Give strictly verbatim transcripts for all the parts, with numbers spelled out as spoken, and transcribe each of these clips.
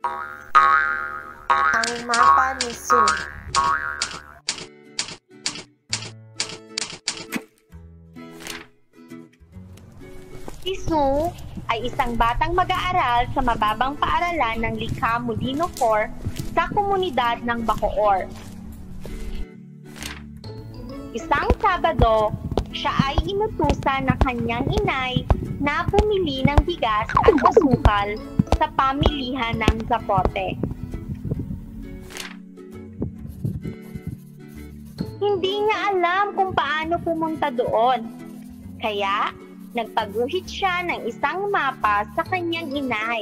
Ang mapa ni Sue. Si Sue ay isang batang mag-aaral sa mababang paaralan ng Likha Molino four sa komunidad ng Bacoor. Isang Sabado, siya ay inutusan ng kanyang inay na bumili ng bigas at asukal sa pamilihan ng Zapote. Hindi niya alam kung paano pumunta doon, kaya nagpaguhit siya ng isang mapa sa kanyang inay.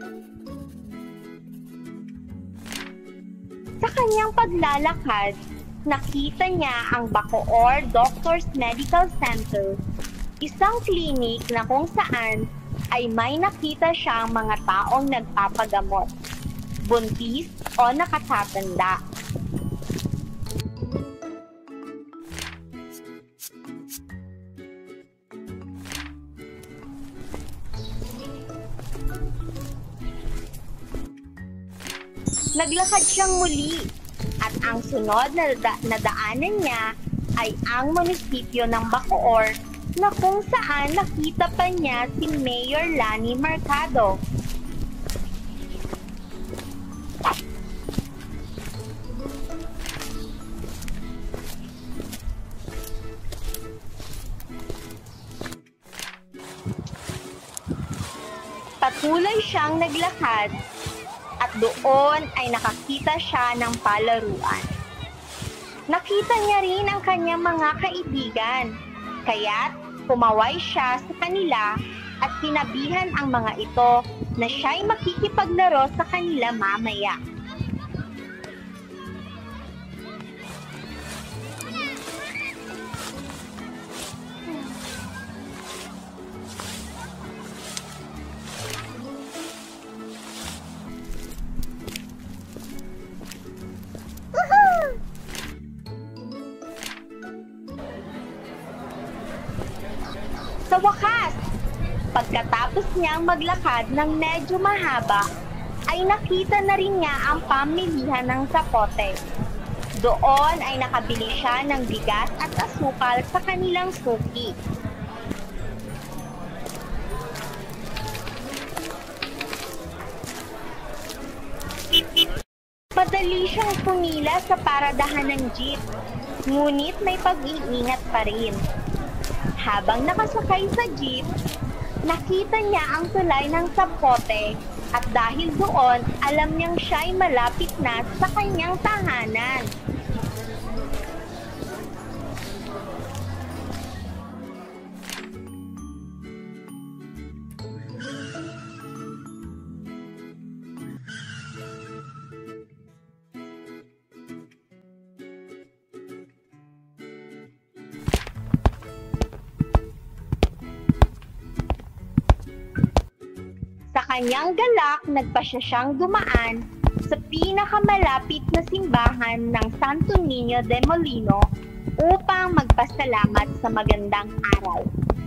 Sa kanyang paglalakad, nakita niya ang Bacoor Doctors Medical Center, isang klinik na kung saan ay may nakita siyang mga taong nagpapagamot, buntis o nakatatanda. Naglakad siyang muli at ang sunod na, da- na daanan niya ay ang munisipyo ng Bacoor na kung saan nakita pa niya si Mayor Lani Mercado. Patuloy siyang naglakad at doon ay nakakita siya ng palaruan. Nakita niya rin ang kanyang mga kaibigan, kaya't pumaway siya sa kanila at sinabihan ang mga ito na siya'y makikipaglaro sa kanila mamaya. Sa wakas, pagkatapos niyang maglakad ng medyo mahaba, ay nakita na rin niya ang pamilihan ng Zapote. Doon ay nakabili siya ng bigas at asukal sa kanilang suki. Madali siyang pumila sa paradahan ng jeep, ngunit may pag-iingat pa rin. Habang nakasakay sa jeep, nakita niya ang tulay ng Zapote at dahil doon, alam niyang siya'y malapit na sa kanyang tahanan. Sa kanyang galak, nagpasya siyang dumaan sa pinakamalapit na simbahan ng Santo Niño de Molino upang magpasalamat sa magandang araw.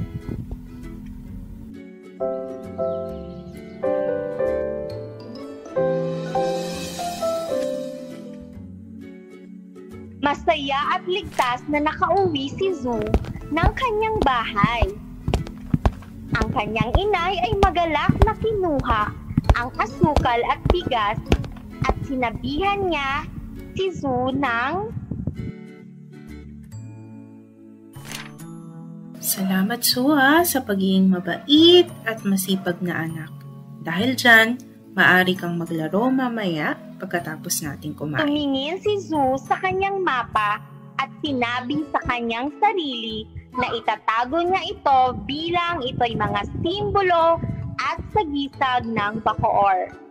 Masaya at ligtas na nakauwi si Sue ng kanyang bahay. Ang kanyang inay ay magalak na kinuha ang asukal at bigas at sinabihan niya si Sue ng Salamat, Sue, ha, sa pagiging mabait at masipag na anak. Dahil dyan, maaari kang maglaro mamaya pagkatapos nating kumain. Tumingin si Sue sa kanyang mapa at sinabi sa kanyang sarili na itatago niya ito bilang ito'y mga simbolo at sagisag ng Bacoor.